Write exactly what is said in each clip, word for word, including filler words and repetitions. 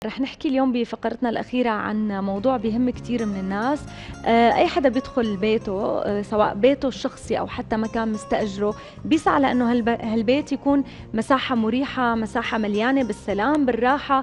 رح نحكي اليوم بفقرتنا الأخيرة عن موضوع بيهم كتير من الناس. آه، أي حدا بيدخل بيته، آه، سواء بيته الشخصي أو حتى مكان مستأجره، بيسعى لأنه هالب- هالبيت يكون مساحة مريحة، مساحة مليانة بالسلام بالراحة،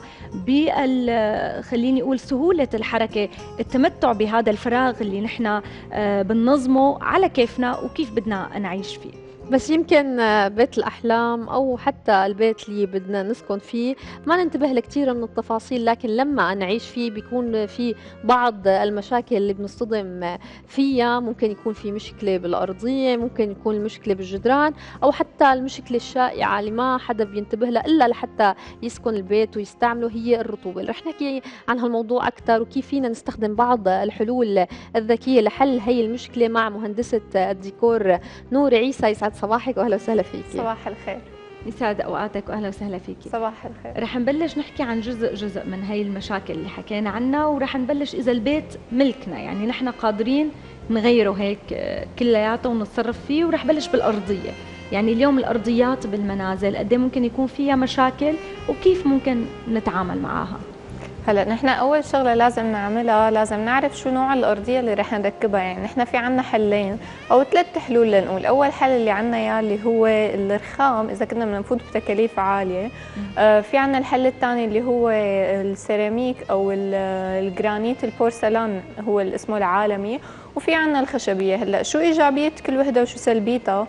بال آه، خليني أقول سهولة الحركة، التمتع بهذا الفراغ اللي نحن آه، بننظمه على كيفنا وكيف بدنا نعيش فيه. بس يمكن آه، بيت الأحلام أو حتى البيت اللي بدنا نسكن فيه ما ننتبه لكثير من التفاصيل، لكن لما نعيش فيه بيكون في بعض المشاكل اللي بنصطدم فيها. ممكن يكون في مشكلة بالأرضية، ممكن يكون المشكلة بالجدران، أو حتى المشكلة الشائعة اللي ما حدا بينتبه لها إلا لحتى يسكن البيت ويستعمله، هي الرطوبة. رح نحكي عن هالموضوع أكثر وكيف فينا نستخدم بعض الحلول الذكية لحل هي المشكلة مع مهندسة الديكور نور عيسى. يسعد صباحك واهلا وسهلا فيكي. صباح الخير. يسعد اوقاتك واهلا وسهلا فيكي. صباح الخير. رح نبلش نحكي عن جزء جزء من هاي المشاكل اللي حكينا عنها، ورح نبلش اذا البيت ملكنا، يعني نحن قادرين نغيره هيك كلياته ونتصرف فيه. ورح بلش بالارضيه، يعني اليوم الارضيات بالمنازل قد ممكن يكون فيها مشاكل وكيف ممكن نتعامل معها. هلا نحن اول شغله لازم نعملها، لازم نعرف شو نوع الارضيه اللي رح نركبها. يعني نحن في عنا حلين او ثلاث حلول لنقول. اول حل اللي عنا اياه اللي هو الرخام اذا كنا بدنا نفوت بتكاليف عاليه. آه في عنا الحل الثاني اللي هو السيراميك او الجرانيت البورسلان هو اسمه العالمي، وفي عنا الخشبيه. هلا شو ايجابيه كل وحده وشو سلبيتها؟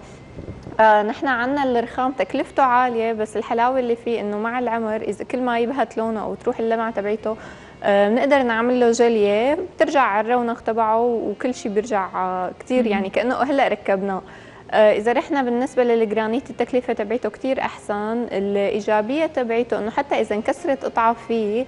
آه نحن عنا الرخام تكلفته عالية، بس الحلاوة اللي فيه انه مع العمر اذا كل ما يبهت لونه او تروح اللمعة تبعيته آه بنقدر نعمل له جلية، بترجع على الرونق تبعه وكل شيء بيرجع آه كثير يعني كأنه هلا ركبناه. آه اذا رحنا بالنسبة للجرانيت التكلفة تبعيته كثير احسن. الايجابية تبعيته انه حتى اذا انكسرت قطعة فيه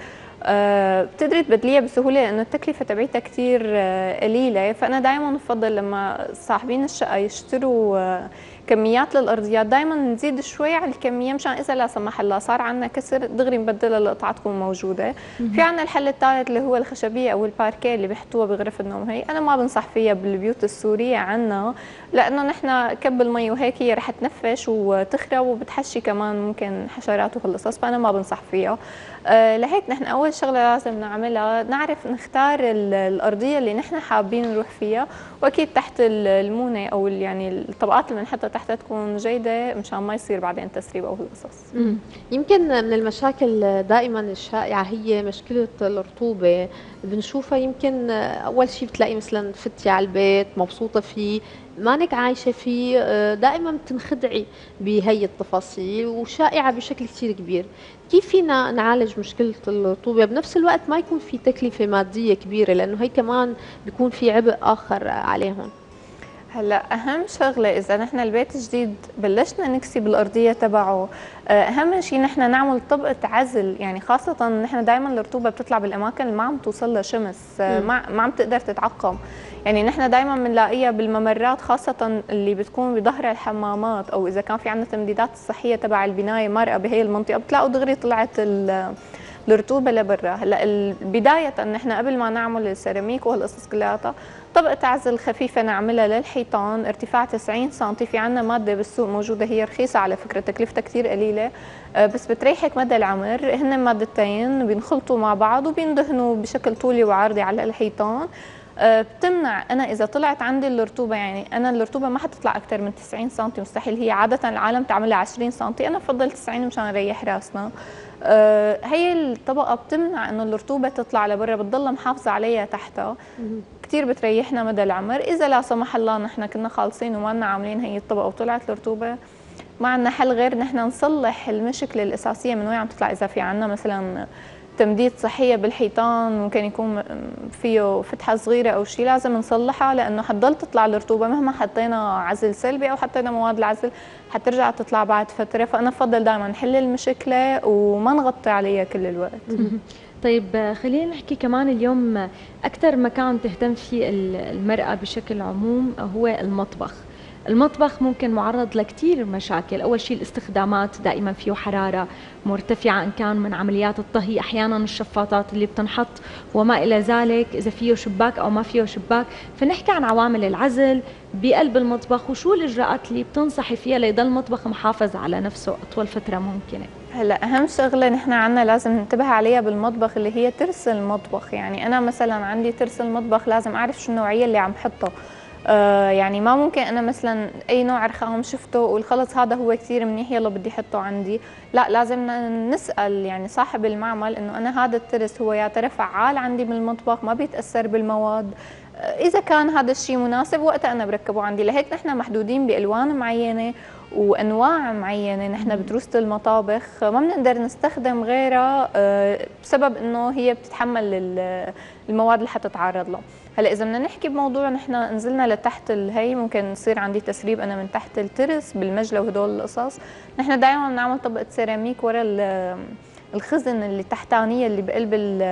آه بتقدري تبدليها بسهوله لانه التكلفه تبعتها كثير آه قليله. فانا دائما بفضل لما صاحبين الشقه يشتروا آه كميات للارضيات دائما نزيد شوي على الكميه مشان اذا لا سمح الله صار عندنا كسر دغري نبدلها القطعه تكون موجوده. في عندنا الحل الثالث اللي هو الخشبيه او الباركيه اللي بيحطوها بغرف النوم. هي انا ما بنصح فيها بالبيوت السوريه عندنا، لانه نحن كب المي وهيك هي رح تنفش وتخرب وبتحشي كمان ممكن حشرات وهالقصص، فانا ما بنصح فيها. أه لهيك نحن اول شغله لازم نعملها نعرف نختار الارضيه اللي نحن حابين نروح فيها، واكيد تحت المونه او يعني الطبقات اللي بنحطها تحتها تكون جيده مشان ما يصير بعدين تسريب او هالقصص. يمكن من المشاكل دائما الشائعه هي مشكله الرطوبه. بنشوفها يمكن اول شيء بتلاقي مثلا فتي على البيت مبسوطه فيه، مانك عايشه فيه، دائما بتنخدعي بهي التفاصيل وشائعه بشكل كثير كبير. كيف فينا نعالج مشكله الرطوبه بنفس الوقت ما يكون في تكلفه ماديه كبيره، لانه هي كمان بيكون في عبء اخر عليهم؟ هلا اهم شغله اذا نحن البيت جديد بلشنا نكسي بالارضيه تبعه، اهم شيء نحن نعمل طبقه عزل. يعني خاصه نحن دائما الرطوبه بتطلع بالاماكن اللي ما عم توصل لها شمس، ما ما عم تقدر تتعقم. يعني نحن دائما بنلاقيها بالممرات خاصه اللي بتكون بظهر الحمامات، او اذا كان في عندنا تمديدات الصحيه تبع البنايه مرقه بهي المنطقه بتلاقوا دغري طلعت الرطوبه لبرا. هلا بدايه نحن قبل ما نعمل السيراميك وهالقصص كلياتها طبقة عزل خفيفة نعملها للحيطان ارتفاع تسعين سنتي. في عنا مادة بالسوق موجودة هي رخيصة على فكرة، تكلفتها كثير قليلة بس بتريحك مدى العمر. هن مادتين بينخلطوا مع بعض وبيندهنوا بشكل طولي وعرضي على الحيطان. بتمنع انا اذا طلعت عندي الرطوبه، يعني انا الرطوبه ما حتطلع اكثر من تسعين سنتي مستحيل. هي عاده العالم تعملها عشرين سنتي، انا بفضل تسعين مشان نريح راسنا. أه هي الطبقه بتمنع انه الرطوبه تطلع لبرا، بتضل محافظه عليها تحتها، كثير بتريحنا مدى العمر. اذا لا سمح الله نحن كنا خالصين وما لنا عاملين هي الطبقه وطلعت الرطوبه، ما عندنا حل غير نحن نصلح المشكله الاساسيه من وين عم تطلع. اذا في عندنا مثلا تمديد صحيه بالحيطان ممكن يكون فيه فتحه صغيره او شيء، لازم نصلحها لانه حتضل تطلع الرطوبه مهما حطينا عزل سلبي او حطينا مواد العزل حترجع تطلع بعد فتره. فانا بفضل دائما نحل المشكله وما نغطي عليها كل الوقت. طيب خلينا نحكي كمان اليوم أكثر مكان تهتم فيه المرأة بشكل عموم هو المطبخ. المطبخ ممكن معرض لكتير مشاكل. أول شيء الاستخدامات دائما فيه حرارة مرتفعة إن كان من عمليات الطهي، أحيانا الشفاطات اللي بتنحط وما إلى ذلك، إذا فيه شباك أو ما فيه شباك. فنحكي عن عوامل العزل بقلب المطبخ وشو الإجراءات اللي بتنصحي فيها ليضل المطبخ محافظ على نفسه أطول فترة ممكنة. هلا اهم شغله نحن عنا لازم ننتبه عليها بالمطبخ اللي هي ترس المطبخ. يعني انا مثلا عندي ترس المطبخ لازم اعرف شو النوعيه اللي عم حطها. آه يعني ما ممكن انا مثلا اي نوع رخام شفته والخلص هذا هو كثير منيح يلا بدي احطه عندي، لا لازم نسال يعني صاحب المعمل انه انا هذا الترس هو يا ترى فعال عندي بالمطبخ ما بيتاثر بالمواد. اذا كان هذا الشيء مناسب وقتها انا بركبه عندي. لهيك نحن محدودين بالوان معينه وانواع معينه نحن بتروسة المطابخ ما بنقدر نستخدم غيرها بسبب انه هي بتتحمل المواد اللي حتتعرض له. هلا اذا بدنا نحكي بموضوع نحن نزلنا لتحت الهي ممكن يصير عندي تسريب انا من تحت الترس بالمجلى وهدول القصص، نحن دائما بنعمل طبقه سيراميك ورا الخزن اللي تحتانيه اللي بقلب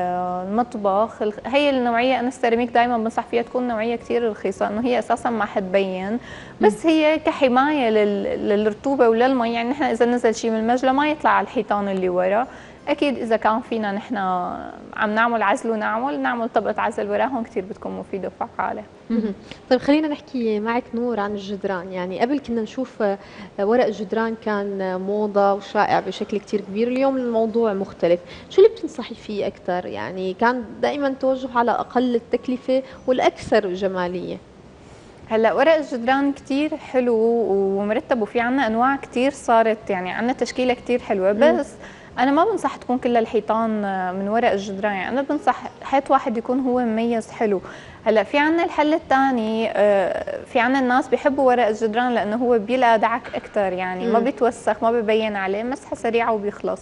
المطبخ. هي النوعيه انا السيراميك دائما بنصح فيها تكون نوعيه كثير رخيصه، انه هي اساسا ما حتبين بس هي كحمايه للرطوبه وللمي. يعني نحن اذا نزل شيء من المجلى ما يطلع على الحيطان اللي ورا. اكيد اذا كان فينا نحن عم نعمل عزل ونعمل نعمل طبقه عزل وراهم كثير بتكون مفيده وفعاله. طيب خلينا نحكي معك نور عن الجدران. يعني قبل كنا نشوف ورق الجدران كان موضه وشائع بشكل كثير كبير، اليوم الموضوع مختلف، شو اللي بتنصحي فيه اكثر؟ يعني كان دائما توجه على اقل التكلفه والاكثر جماليه. هلا ورق الجدران كثير حلو ومرتب وفي عنا انواع كثير صارت، يعني عنا تشكيله كثير حلوه، بس انا ما بنصح تكون كل الحيطان من ورق الجدران. يعني انا بنصح حيط واحد يكون هو مميز حلو. هلا في عنا الحل الثاني، في عنا الناس بيحبوا ورق الجدران لانه هو بيلقى دعك اكثر، يعني ما بيتوسخ ما بيبين عليه، مسحه سريعه وبيخلص.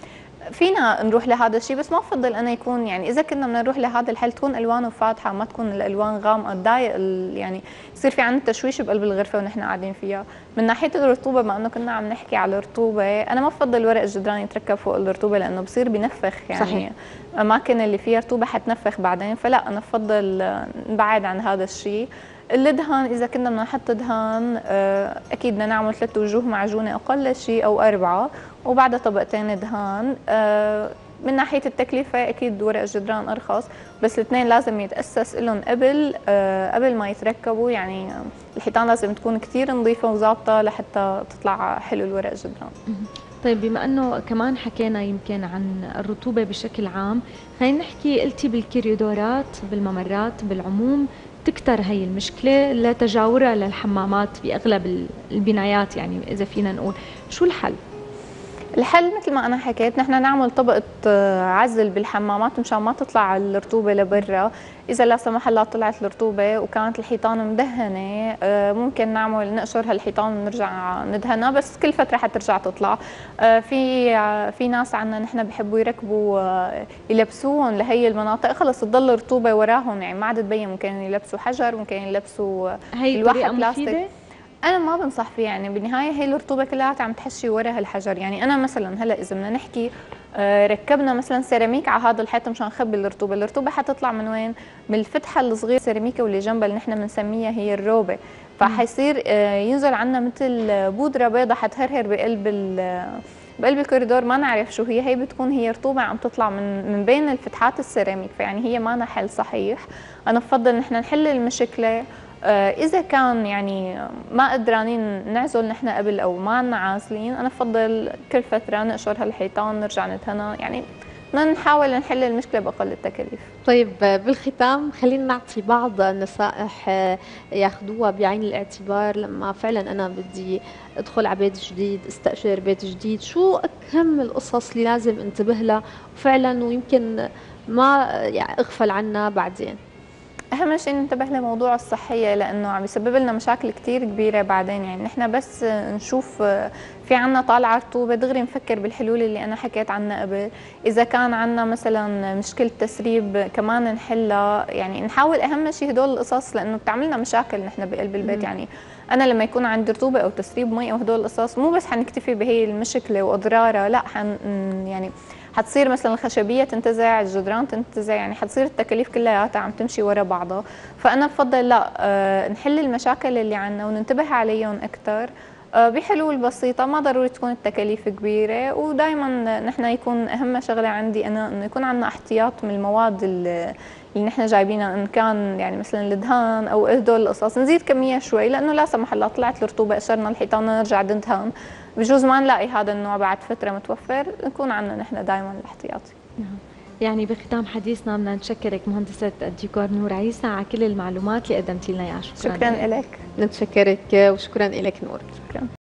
فينا نروح لهذا الشيء بس ما بفضل انا يكون، يعني اذا كنا بدنا نروح لهذا الحل تكون الوانه فاتحه ما تكون الالوان غامقه تضايق، يعني يصير في عندنا تشويش بقلب الغرفه ونحن قاعدين فيها. من ناحيه الرطوبه بما انه كنا عم نحكي على الرطوبه، انا ما بفضل ورق الجدران يتركب فوق الرطوبه لانه بصير بنفخ، يعني صحيح. اماكن اللي فيها رطوبه حتنفخ بعدين، فلا انا بفضل نبعد عن هذا الشيء. الدهان اذا كنا بدنا نحط دهان اكيد بدنا نعمل ثلاث وجوه معجونه اقل شيء او اربعه وبعدها طبقتين دهان. من ناحيه التكلفه اكيد ورق الجدران ارخص، بس الاثنين لازم يتاسس لهم قبل قبل ما يتركبوا. يعني الحيطان لازم تكون كثير نظيفه وظابطه لحتى تطلع حلو الورق الجدران. طيب بما انه كمان حكينا يمكن عن الرطوبه بشكل عام، خلينا نحكي قلتي بالكوريدورات بالممرات بالعموم تكتر هي المشكله لتجاورها للحمامات باغلب البنايات، يعني اذا فينا نقول شو الحل؟ الحل مثل ما انا حكيت نحن نعمل طبقه عزل بالحمامات مشان ما تطلع الرطوبه لبرا. اذا لا سمح الله طلعت الرطوبه وكانت الحيطان مدهنه ممكن نعمل نقشر هالحيطان ونرجع ندهنها، بس كل فتره حترجع تطلع. في في ناس عندنا نحن بحبوا يركبوا يلبسوهم لهي المناطق خلص تضل رطوبه وراهم، يعني ما عاد تبين، ممكن يلبسوا حجر ممكن يلبسوا لوحه بلاستيك. انا ما بنصح فيه، يعني بالنهايه هي الرطوبه كلها عم تحشي ورا هالحجر. يعني انا مثلا هلا اذا بدنا نحكي ركبنا مثلا سيراميك على هذا الحيط مشان نخبي الرطوبه، الرطوبه حتطلع من وين؟ من الفتحه الصغيره السيراميكه واللي جنبها اللي نحن بنسميها هي الروبه، فحيصير ينزل عنا مثل بودره بيضاء حتهرهر بقلب بقلب الكوريدور ما نعرف شو هي. هي بتكون هي رطوبه عم تطلع من من بين الفتحات السيراميك، فيعني هي ما حل صحيح. انا بفضل نحن نحل المشكله. إذا كان يعني ما قدرانين نعزل نحن قبل أو ما عنا عازلين، أنا بفضل كل فترة نقشر هالحيطان نرجع ندهنها، يعني بدنا نحاول نحل المشكلة بأقل التكاليف. طيب بالختام خلينا نعطي بعض النصائح ياخذوها بعين الاعتبار لما فعلا أنا بدي أدخل على بيت جديد استأجر بيت جديد، شو أهم القصص اللي لازم انتبه لها وفعلا ويمكن ما يعني أغفل عنها بعدين؟ اهم شيء ننتبه لموضوع الصحيه لانه عم يسبب لنا مشاكل كثير كبيره بعدين. يعني نحن بس نشوف في عنا طالعه رطوبه دغري نفكر بالحلول اللي انا حكيت عنها قبل. اذا كان عنا مثلا مشكله تسريب كمان نحلها، يعني نحاول اهم شيء هدول القصص لانه بتعملنا مشاكل نحن بقلب البيت. م. يعني انا لما يكون عندي رطوبه او تسريب مي او هدول القصص مو بس حنكتفي بهي المشكله واضرارها، لا حن يعني حتصير مثلا الخشبيه تنتزع، الجدران تنتزع، يعني حتصير التكاليف كلياتها عم تمشي ورا بعضها. فانا بفضل لا أه نحل المشاكل اللي عندنا وننتبه عليهم اكثر أه بحلول بسيطه، ما ضروري تكون التكاليف كبيره. ودائما نحن يكون اهم شغله عندي انا انه يكون عندنا احتياط من المواد اللي اللي نحن جايبينها، ان كان يعني مثلا الدهان او هدول القصص نزيد كميه شوي، لانه لا سمح الله طلعت الرطوبه قشرنا الحيطان نرجع ندهن بجوز ما نلاقي هذا النوع بعد فتره متوفر، نكون عندنا نحن دائما الاحتياطي. نعم. يعني بختام حديثنا بدنا نشكرك مهندسة الديكور نور عيسى على كل المعلومات اللي قدمتي لنا اياها. شكرا, شكرا لك. نتشكرك وشكرا لك نور. شكرا.